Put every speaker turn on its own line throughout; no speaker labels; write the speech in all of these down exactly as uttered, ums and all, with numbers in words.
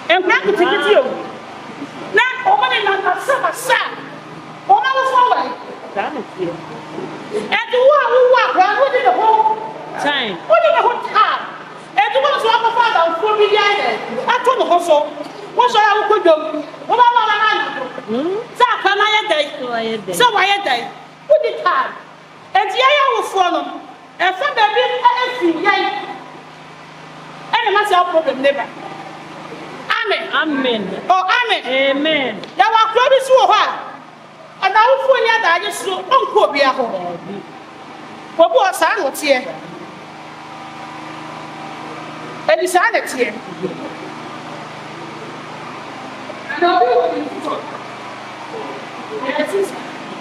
And back to you. Now, woman in a summer son. Woman was forward. And the one who walked around within the whole time. What in the whole time? And the one who walked around for me, I told the hustle. What's all I could do? What am I? So can I day? So I day. What did time? And the I will follow. And some baby, everything, yay. And myself problem never. Amen. Amen. Oh, amen. Amen. Now our club is so hard. And I will find out that I just so uncle be a home. What was I not here? And it's on it here. And I'll be with you. Yes, it's.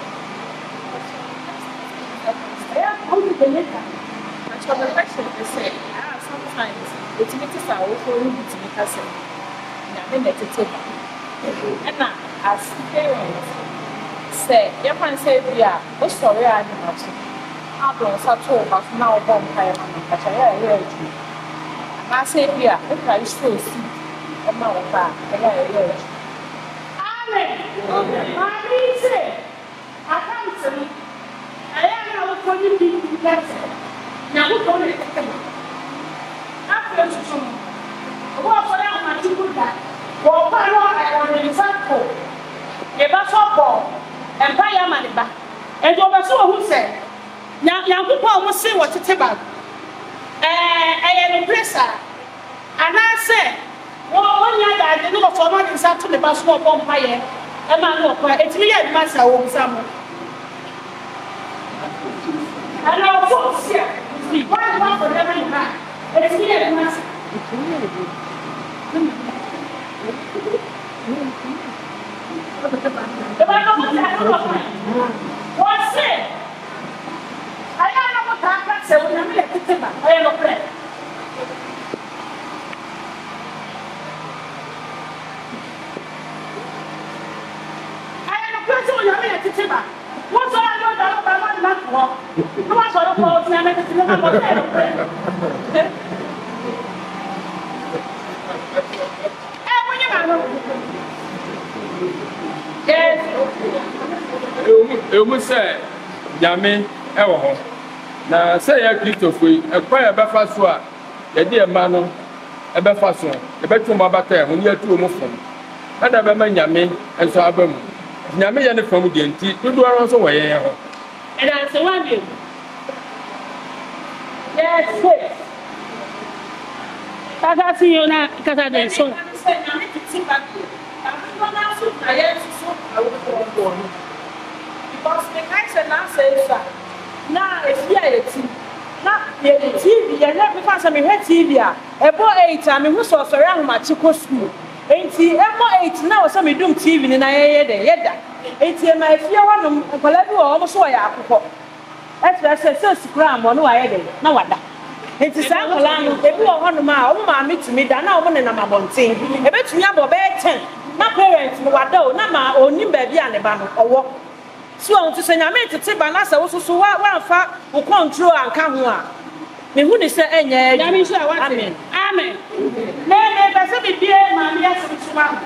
I am only the letter. That's what the question is saying. Ah, sometimes it's making our own to make us say. And now, as parents say, you can say, yeah, what's sorry, I'm not. I've been such a house now, home, I am a child. And I say, yeah, if I still see a mouth, I am. Amen. I say, I can't say, I am not going to be together. Now, we're going to take them. After some, what for them, my two good guys. Well, I want to example. A bus of ball and buy a money back. And over so who said, young people will see what it's about. I am a presser. And I said, well, one year I didn't know for money inside to the bus of ball fire. A man of it's me and myself over some. And I was here. One month for them in hand. It's me and myself. What's it? I am not a so when I'm at the table. I am a friend. I am a person when I'm at the table. What's all I know about my month walk? No one sort of calls me and I'm at the table. Yes.
You must say, Yami, ever. Now, say a Christopher, a choir befasua, a dear man, a befason, a bedroom abate, when you are two muffin. And I remember Yami and so Abem. Yami and the family didn't do also away.
And I say, one you. Yes, yes. I see you now because I didn't so. I am so I will go on. Because the guys and I say, now it's here. Now, the T V, and never pass me her T V. A boy eight, I mean, who saw around my chico school. Ain't he ever eight now? Some doom T V in a year, yet. Ain't he my fear one of Colabio almost so I have. That's why I said, so gram one way a day. Now what? It's a sample line. If you are one of my own mammy to me, then I want to my bonting. A bit me about ten. My parents, no, I don't, not my own baby and a banner or walk. So, to say, I made to take banana also so one fat who control and come one. Me who is saying, Amen. Amen. Amen. Nay, never be dear, my yes, it's one.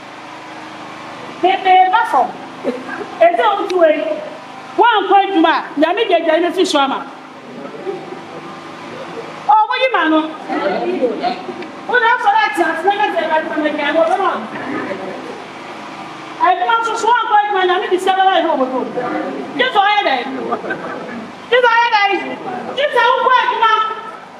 They buffalo. It's all to a one point to my Yami get the fish mama. Oh, what you man? What else are that? Never get I I want to swap by my name is seven home. Just I had Just I had Just how work now.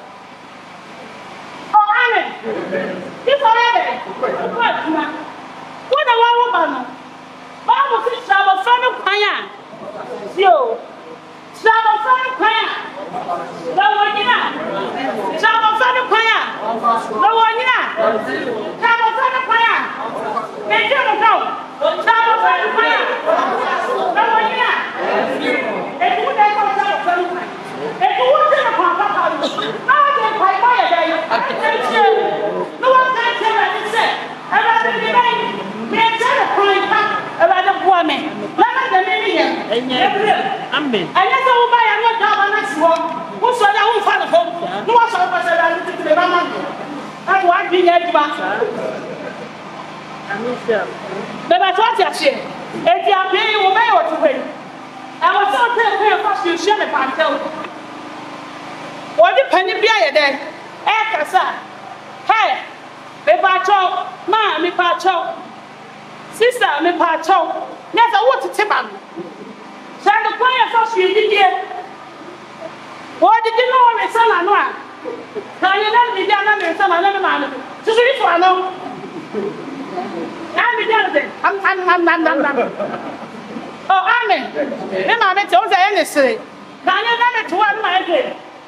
Oh, Amen. Just I had What now? What a woman. Bible says, shall a friend of Paya. Yo, shall a friend of Paya. No one in that. Shall a friend of Paya. No one in that. Shall a friend of Paya. They don't know. Shall a friend of Paya. No one in that. And who they call shall a friend of Paya. And who was in a papa? Now they pay by a day. No one can tell what it said. And I said, can't tell a crime about the woman. Let me the Amen. I let the woman and what job on this one. Who saw that who found a home? No one saw us to the Raman. And what being at back. Bẹ́ẹ̀ tí wọ́n ti àṣẹ, ètí àbí wọ́n bẹ́ẹ̀ wọ̀ tó wẹ̀. Àwọn tí wọ́n tẹ̀ ẹ̀kọ́ yẹn fásitì òṣìṣẹ́ mi pàǹtẹ́ o. Wọ́n di panyin bí ayẹ dẹ, ẹ̀ kasa, ẹ̀ mi pa àkyɛw, maa mi pa àkyɛw, sista mi pa àkyɛw, ní ẹ̀sẹ̀ wọ́n tètè bá mi. Sẹ́ni kọ́ yẹn fásitì yẹn dídí yẹ. Wọ́n di di náà wọ́n rẹ̀ sẹ́nà nù à. Kàyé náà mi di àná mi rẹ̀ sẹ́nà náà mi máa mi. Sísú yìí fò àná. Ami di àná dẹ̀, am am am am am am. Ọ̀ ami, mi maa mi tẹ̀ ọ́ sẹ́ ẹ̀ ní sèré. Kàyé náà mi tù wá mi máa yẹ kẹ́.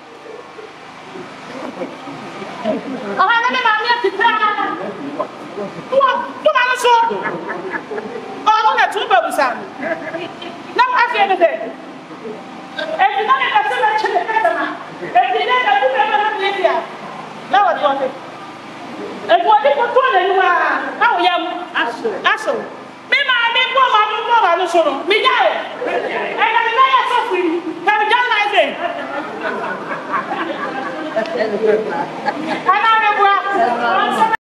Ọ̀hán ní màá ní ẹ̀tì tẹ́ ẹ̀ tó máa ń sọ ọ̀hún nà tún bẹ̀rù sá náà máa fi ẹni dẹ̀ ẹ̀tì náà ní ẹ̀tì náà kyẹ́ ẹ̀tì náà ẹ̀tì náà ẹ̀tì náà ẹ̀tì náà ní ẹ̀tì à náà wà tó ọ̀dẹ̀ ẹ̀tì wọ́n ní kó tó ọ̀dẹ̀ níwá náà wò yẹ mu aṣọ mi máa ní bọ́ máa ní bọ́ máa ní sọ̀rọ̀ mi yá ẹ̀ ẹ̀yà mi náà yẹ sọ́fù yìí kẹ́mi jẹ́ náà ẹ̀sẹ̀. Ana